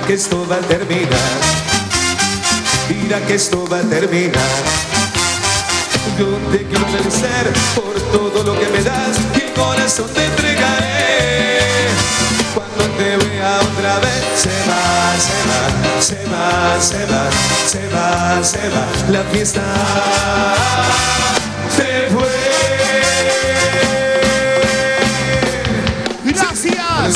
que esto va a terminar. Mira que esto va a terminar. Yo te quiero vencer por todo lo que me das y el corazón te entregaré. Cuando te vea otra vez se va, se va, se va, se va, se va, se va. La fiesta se fue. Gracias.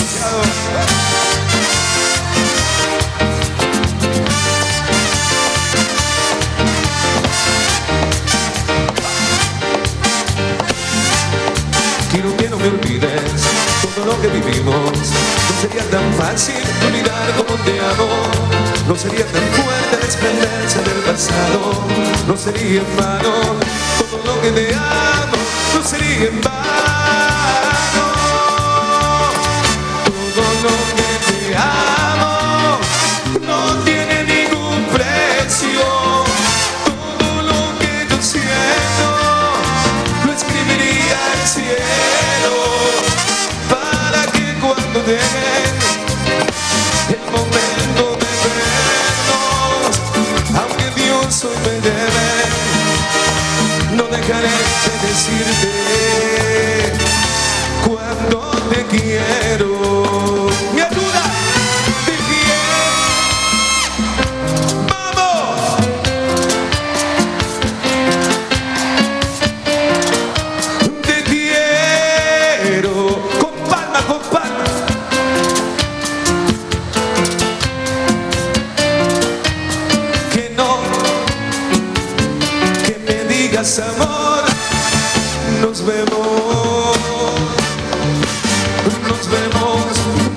Quiero que no me olvides todo lo que vivimos. No sería tan fácil olvidar como te amo. No sería tan fuerte desprenderse del pasado. No sería en vano todo lo que te amo. No sería en vano todo lo que te amo. No tiene ningún precio. Todo lo que yo siento lo escribiría al cielo, para que cuando llegue el momento de vernos, aunque Dios hoy me debe, no dejaré de decirte cuando te quiero. ¡Me ayuda! ¡Te quiero! ¡Vamos! Te quiero. Con palma, con palma. Que no, que me digas amor. Nos vemos,